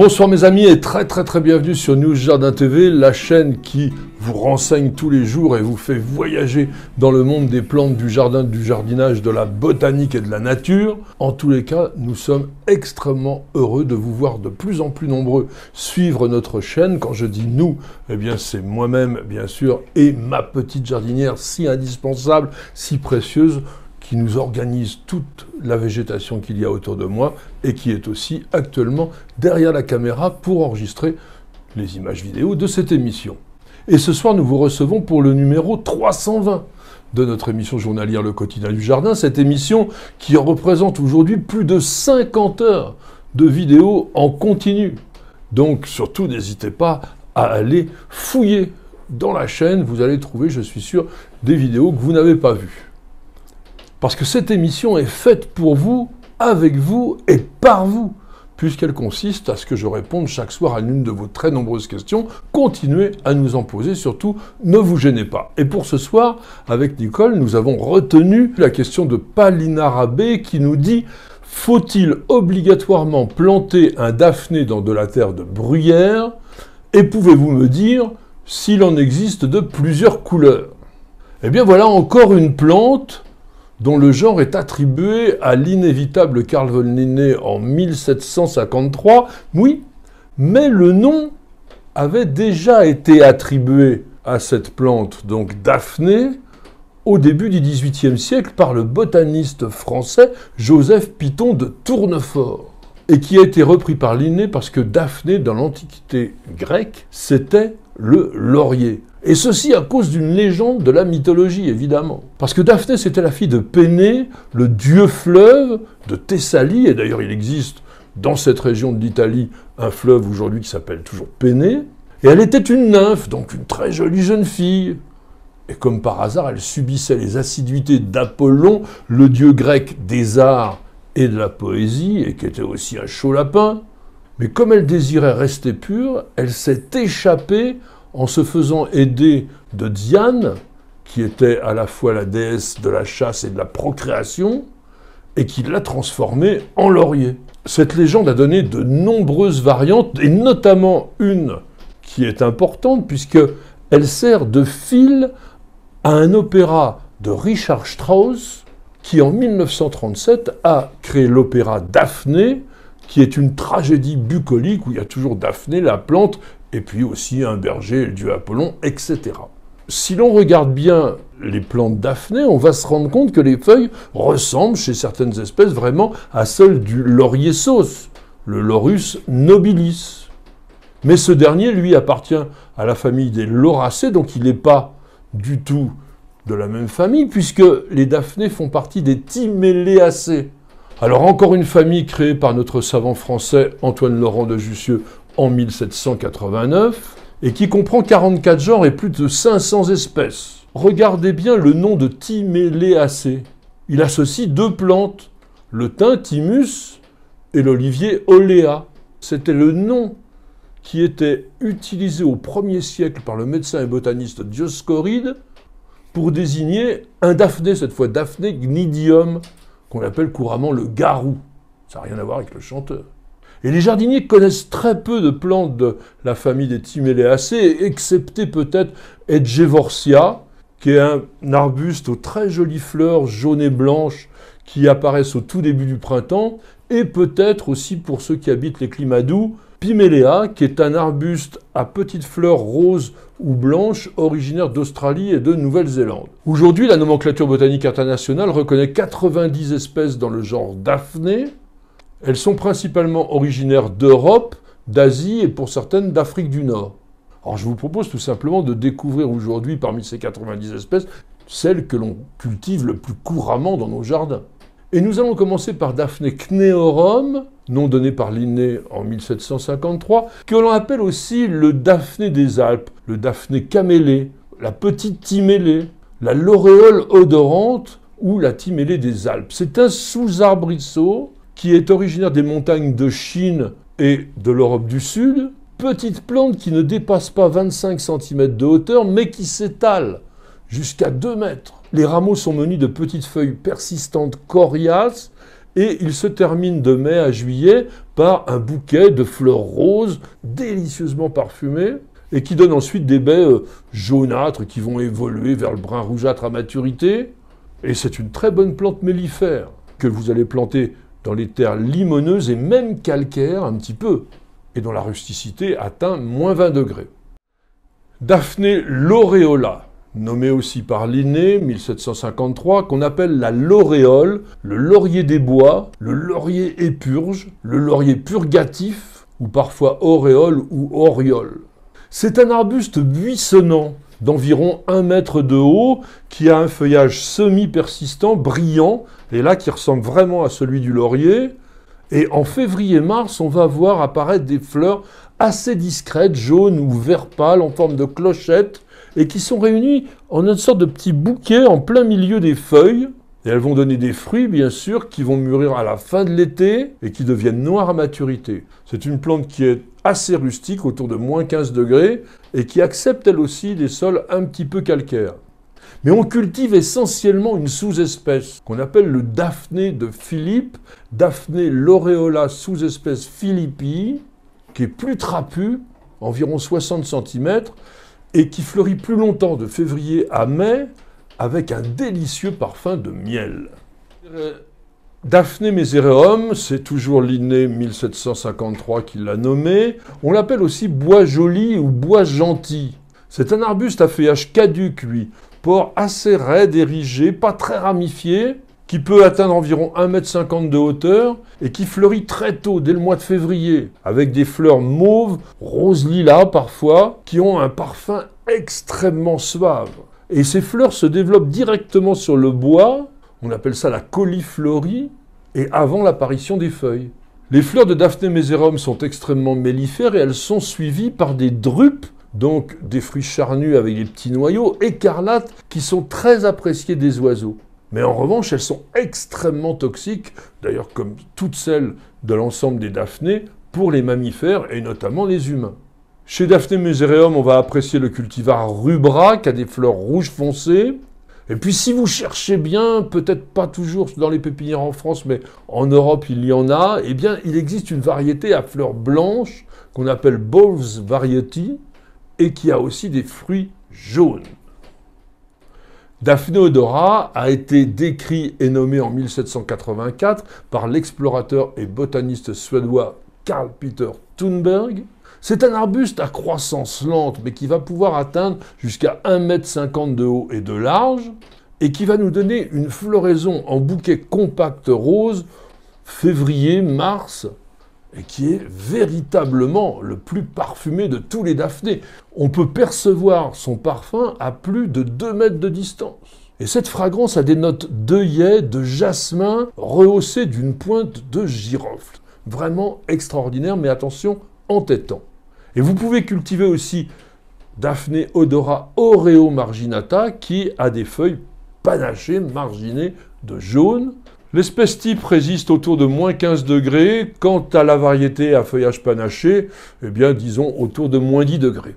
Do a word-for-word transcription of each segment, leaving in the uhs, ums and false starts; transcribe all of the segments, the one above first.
Bonsoir mes amis et très très très bienvenue sur News Jardin T V, la chaîne qui vous renseigne tous les jours et vous fait voyager dans le monde des plantes, du jardin, du jardinage, de la botanique et de la nature. En tous les cas, nous sommes extrêmement heureux de vous voir de plus en plus nombreux suivre notre chaîne. Quand je dis nous, eh bien c'est moi-même bien sûr et ma petite jardinière si indispensable, si précieuse, qui nous organise toute la végétation qu'il y a autour de moi et qui est aussi actuellement derrière la caméra pour enregistrer les images vidéo de cette émission. Et ce soir, nous vous recevons pour le numéro trois cent vingt de notre émission journalière Le Quotidien du Jardin, cette émission qui représente aujourd'hui plus de cinquante heures de vidéos en continu. Donc surtout, n'hésitez pas à aller fouiller dans la chaîne, vous allez trouver, je suis sûr, des vidéos que vous n'avez pas vues. Parce que cette émission est faite pour vous, avec vous et par vous, puisqu'elle consiste à ce que je réponde chaque soir à l'une de vos très nombreuses questions. Continuez à nous en poser, surtout ne vous gênez pas. Et pour ce soir, avec Nicole, nous avons retenu la question de Palina Rabé qui nous dit « Faut-il obligatoirement planter un daphné dans de la terre de bruyère? Et pouvez-vous me dire s'il en existe de plusieurs couleurs ?» Eh bien voilà encore une plante dont le genre est attribué à l'inévitable Carl von Linné en mille sept cent cinquante-trois, oui, mais le nom avait déjà été attribué à cette plante, donc Daphné, au début du dix-huitième siècle par le botaniste français Joseph Piton de Tournefort, et qui a été repris par Linné parce que Daphné, dans l'Antiquité grecque, c'était le laurier. Et ceci à cause d'une légende de la mythologie, évidemment. Parce que Daphné, c'était la fille de Pénée, le dieu fleuve de Thessalie, et d'ailleurs il existe dans cette région de l'Italie un fleuve aujourd'hui qui s'appelle toujours Pénée, et elle était une nymphe, donc une très jolie jeune fille. Et comme par hasard, elle subissait les assiduités d'Apollon, le dieu grec des arts et de la poésie, et qui était aussi un chaud lapin. Mais comme elle désirait rester pure, elle s'est échappée en se faisant aider de Diane, qui était à la fois la déesse de la chasse et de la procréation, et qui l'a transformée en laurier. Cette légende a donné de nombreuses variantes, et notamment une qui est importante, puisqu'elle sert de fil à un opéra de Richard Strauss, qui en mille neuf cent trente-sept a créé l'opéra Daphné, qui est une tragédie bucolique où il y a toujours Daphné, la plante, et puis aussi un berger, le dieu Apollon, et cetera. Si l'on regarde bien les plantes Daphné, on va se rendre compte que les feuilles ressemblent, chez certaines espèces, vraiment à celles du laurier sauce, le Laurus nobilis. Mais ce dernier, lui, appartient à la famille des lauracées, donc il n'est pas du tout de la même famille, puisque les Daphné font partie des Timéléacées. Alors encore une famille créée par notre savant français Antoine Laurent de Jussieu en mille sept cent quatre-vingt-neuf, et qui comprend quarante-quatre genres et plus de cinq cents espèces. Regardez bien le nom de Timéléacées. Il associe deux plantes, le thym Thymus et l'olivier Olea. C'était le nom qui était utilisé au premier siècle par le médecin et botaniste Dioscoride pour désigner un daphné, cette fois Daphné gnidium, qu'on appelle couramment le garou. Ça n'a rien à voir avec le chanteur. Et les jardiniers connaissent très peu de plantes de la famille des Timéléacées, excepté peut-être Edgevorsia, qui est un arbuste aux très jolies fleurs jaunes et blanches qui apparaissent au tout début du printemps, et peut-être aussi pour ceux qui habitent les climats doux, Pimelea, qui est un arbuste à petites fleurs roses ou blanches originaire d'Australie et de Nouvelle-Zélande. Aujourd'hui, la nomenclature botanique internationale reconnaît quatre-vingt-dix espèces dans le genre Daphné. Elles sont principalement originaires d'Europe, d'Asie et pour certaines d'Afrique du Nord. Alors je vous propose tout simplement de découvrir aujourd'hui parmi ces quatre-vingt-dix espèces celles que l'on cultive le plus couramment dans nos jardins. Et nous allons commencer par Daphné cneorum, nom donné par Linné en mille sept cent cinquante-trois, que l'on appelle aussi le Daphné des Alpes, le Daphné camélée, la petite Timélée, la lauréole odorante ou la Timélée des Alpes. C'est un sous-arbrisseau qui est originaire des montagnes de Chine et de l'Europe du Sud, petite plante qui ne dépasse pas vingt-cinq centimètres de hauteur, mais qui s'étale jusqu'à deux mètres. Les rameaux sont munis de petites feuilles persistantes coriaces et il se termine de mai à juillet par un bouquet de fleurs roses délicieusement parfumées et qui donnent ensuite des baies euh, jaunâtres qui vont évoluer vers le brun rougeâtre à maturité. Et c'est une très bonne plante mellifère que vous allez planter dans les terres limoneuses et même calcaires un petit peu, et dont la rusticité atteint moins vingt degrés. Daphné laureola, nommée aussi par Linné, mille sept cent cinquante-trois, qu'on appelle la lauréole, le laurier des bois, le laurier épurge, le laurier purgatif, ou parfois auréole ou oriole. C'est un arbuste buissonnant d'environ un mètre de haut, qui a un feuillage semi-persistant, brillant, et là qui ressemble vraiment à celui du laurier. Et en février-mars, on va voir apparaître des fleurs assez discrètes, jaunes ou vert pâle, en forme de clochette, et qui sont réunies en une sorte de petit bouquet en plein milieu des feuilles. Et elles vont donner des fruits, bien sûr, qui vont mûrir à la fin de l'été et qui deviennent noirs à maturité. C'est une plante qui est assez rustique, autour de moins quinze degrés, et qui accepte elle aussi des sols un petit peu calcaires. Mais on cultive essentiellement une sous-espèce qu'on appelle le Daphné de Philippe, Daphné laureola sous-espèce philippi, qui est plus trapu, environ soixante centimètres, et qui fleurit plus longtemps, de février à mai, avec un délicieux parfum de miel. Daphné mesereum, c'est toujours Linné mille sept cent cinquante-trois qui l'a nommé. On l'appelle aussi bois joli ou bois gentil. C'est un arbuste à feuillage caduc, lui, port assez raide, érigé, pas très ramifié, qui peut atteindre environ un mètre cinquante de hauteur et qui fleurit très tôt, dès le mois de février, avec des fleurs mauves, rose-lilas parfois, qui ont un parfum extrêmement suave. Et ces fleurs se développent directement sur le bois, on appelle ça la cauliflorie, et avant l'apparition des feuilles. Les fleurs de Daphné mesereum sont extrêmement mellifères et elles sont suivies par des drupes, donc des fruits charnus avec des petits noyaux écarlates qui sont très appréciés des oiseaux. Mais en revanche, elles sont extrêmement toxiques, d'ailleurs comme toutes celles de l'ensemble des Daphnées, pour les mammifères et notamment les humains. Chez Daphné mesereum, on va apprécier le cultivar rubra, qui a des fleurs rouges foncées. Et puis si vous cherchez bien, peut-être pas toujours dans les pépinières en France, mais en Europe il y en a, eh bien il existe une variété à fleurs blanches qu'on appelle Bowles Variety et qui a aussi des fruits jaunes. Daphné odora a été décrit et nommé en mille sept cent quatre-vingt-quatre par l'explorateur et botaniste suédois Carl Peter Thunberg. C'est un arbuste à croissance lente, mais qui va pouvoir atteindre jusqu'à un mètre cinquante de haut et de large, et qui va nous donner une floraison en bouquet compact rose, février, mars, et qui est véritablement le plus parfumé de tous les Daphnées. On peut percevoir son parfum à plus de deux mètres de distance. Et cette fragrance a des notes d'œillet, de jasmin, rehaussées d'une pointe de girofle. Vraiment extraordinaire, mais attention, entêtant. Et vous pouvez cultiver aussi Daphné odora oreo marginata qui a des feuilles panachées, marginées de jaune. L'espèce type résiste autour de moins quinze degrés. Quant à la variété à feuillage panaché, eh bien disons autour de moins dix degrés.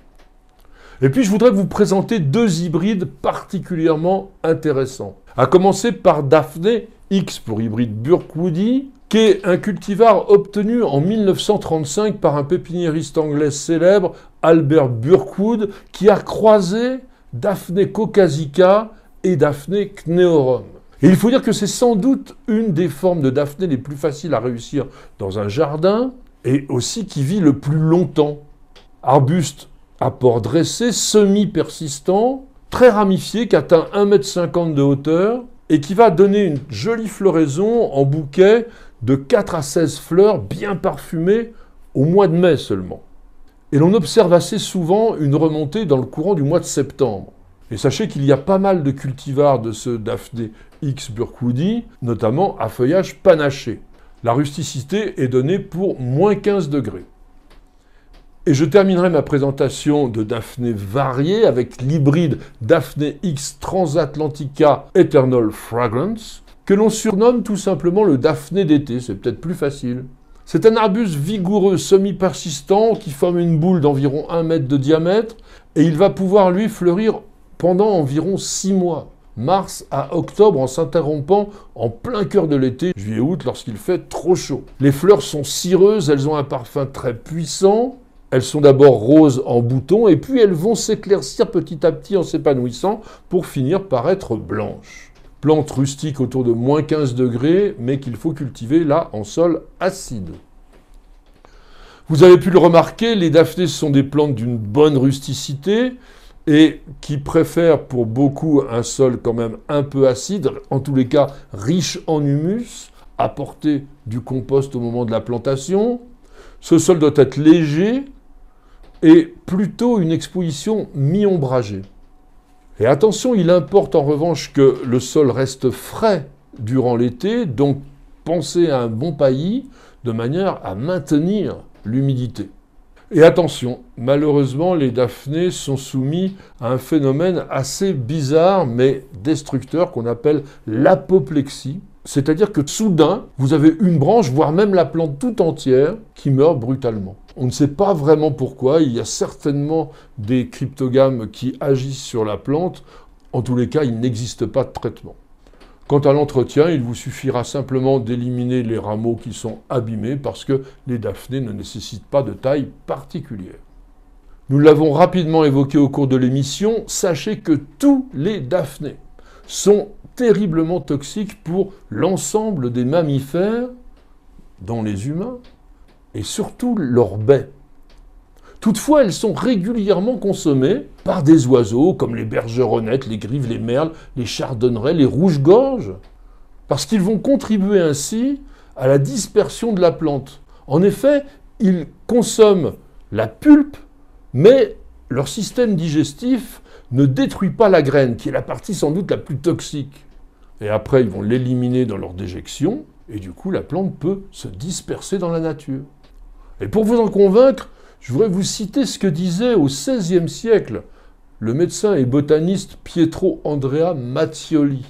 Et puis je voudrais vous présenter deux hybrides particulièrement intéressants. À commencer par Daphné X pour hybride Burkwoodi, qui est un cultivar obtenu en mille neuf cent trente-cinq par un pépiniériste anglais célèbre, Albert Burkwood, qui a croisé Daphné caucasica et Daphné cneorum. Et il faut dire que c'est sans doute une des formes de Daphné les plus faciles à réussir dans un jardin, et aussi qui vit le plus longtemps. Arbuste à port dressé, semi-persistant, très ramifié, qui atteint un mètre cinquante de hauteur, et qui va donner une jolie floraison en bouquet de quatre à seize fleurs bien parfumées au mois de mai seulement. Et l'on observe assez souvent une remontée dans le courant du mois de septembre. Et sachez qu'il y a pas mal de cultivars de ce Daphné X Burkwoodi, notamment à feuillage panaché. La rusticité est donnée pour moins quinze degrés. Et je terminerai ma présentation de Daphné variée avec l'hybride Daphné X Transatlantica Eternal Fragrance, que l'on surnomme tout simplement le Daphné d'été, c'est peut-être plus facile. C'est un arbuste vigoureux, semi-persistant, qui forme une boule d'environ un mètre de diamètre, et il va pouvoir, lui, fleurir pendant environ six mois. mars à octobre en s'interrompant en plein cœur de l'été, juillet-août, lorsqu'il fait trop chaud. Les fleurs sont cireuses, elles ont un parfum très puissant. Elles sont d'abord roses en bouton et puis elles vont s'éclaircir petit à petit en s'épanouissant pour finir par être blanches. Plante rustique autour de moins quinze degrés, mais qu'il faut cultiver là en sol acide. Vous avez pu le remarquer, les daphnées sont des plantes d'une bonne rusticité et qui préfèrent pour beaucoup un sol quand même un peu acide, en tous les cas riche en humus, apporter du compost au moment de la plantation. Ce sol doit être léger et plutôt une exposition mi-ombragée. Et attention, il importe en revanche que le sol reste frais durant l'été, donc pensez à un bon paillis de manière à maintenir l'humidité. Et attention, malheureusement, les daphnées sont soumis à un phénomène assez bizarre mais destructeur qu'on appelle l'apoplexie. C'est-à-dire que soudain, vous avez une branche, voire même la plante tout entière, qui meurt brutalement. On ne sait pas vraiment pourquoi, il y a certainement des cryptogames qui agissent sur la plante. En tous les cas, il n'existe pas de traitement. Quant à l'entretien, il vous suffira simplement d'éliminer les rameaux qui sont abîmés parce que les daphnées ne nécessitent pas de taille particulière. Nous l'avons rapidement évoqué au cours de l'émission, sachez que tous les daphnées sont terriblement toxiques pour l'ensemble des mammifères, dont les humains, et surtout leurs baies. Toutefois, elles sont régulièrement consommées par des oiseaux comme les bergeronnettes, les grives, les merles, les chardonnerets, les rouges-gorges, parce qu'ils vont contribuer ainsi à la dispersion de la plante. En effet, ils consomment la pulpe, mais leur système digestif ne détruit pas la graine, qui est la partie sans doute la plus toxique. Et après, ils vont l'éliminer dans leur déjection, et du coup, la plante peut se disperser dans la nature. Et pour vous en convaincre, je voudrais vous citer ce que disait au seizième siècle le médecin et botaniste Pietro Andrea Mattioli.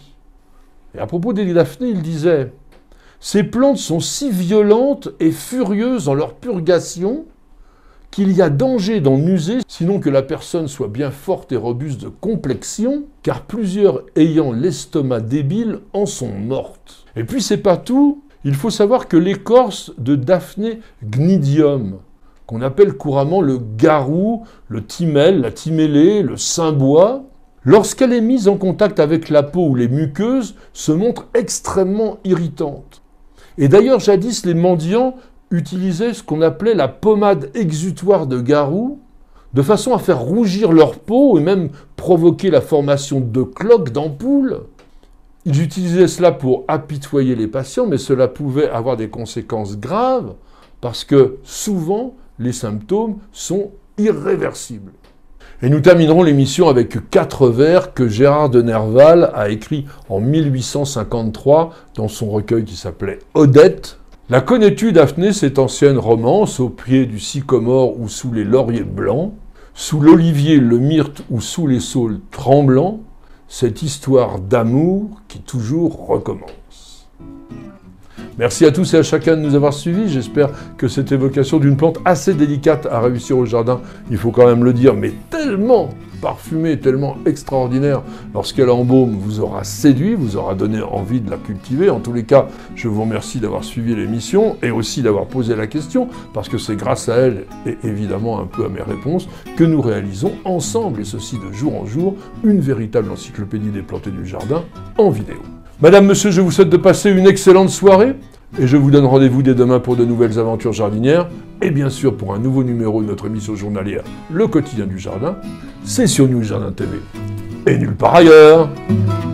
Et à propos des daphnées, il disait « Ces plantes sont si violentes et furieuses dans leur purgation qu'il y a danger d'en user, sinon que la personne soit bien forte et robuste de complexion, car plusieurs ayant l'estomac débile en sont mortes. » Et puis c'est pas tout, il faut savoir que l'écorce de Daphné gnidium, qu'on appelle couramment le garou, le thymel, la thymélée, le sainbois, lorsqu'elle est mise en contact avec la peau ou les muqueuses, se montre extrêmement irritante. Et d'ailleurs, jadis, les mendiants utilisaient ce qu'on appelait la pommade exutoire de garou, de façon à faire rougir leur peau et même provoquer la formation de cloques, d'ampoules. Ils utilisaient cela pour apitoyer les patients, mais cela pouvait avoir des conséquences graves, parce que souvent, les symptômes sont irréversibles. Et nous terminerons l'émission avec quatre vers que Gérard de Nerval a écrits en mille huit cent cinquante-trois dans son recueil qui s'appelait Odette. La connais-tu, Daphné, cette ancienne romance, au pied du sycomore ou sous les lauriers blancs, sous l'olivier, le myrte ou sous les saules tremblants, cette histoire d'amour qui toujours recommence. Merci à tous et à chacun de nous avoir suivis. J'espère que cette évocation d'une plante assez délicate à réussir au jardin, il faut quand même le dire, mais tellement parfumée, tellement extraordinaire, lorsqu'elle embaume, vous aura séduit, vous aura donné envie de la cultiver. En tous les cas, je vous remercie d'avoir suivi l'émission et aussi d'avoir posé la question, parce que c'est grâce à elle, et évidemment un peu à mes réponses, que nous réalisons ensemble, et ceci de jour en jour, une véritable encyclopédie des plantes et du jardin en vidéo. Madame, monsieur, je vous souhaite de passer une excellente soirée et je vous donne rendez-vous dès demain pour de nouvelles aventures jardinières et bien sûr pour un nouveau numéro de notre émission journalière Le Quotidien du Jardin. C'est sur News Jardin T V et nulle part ailleurs.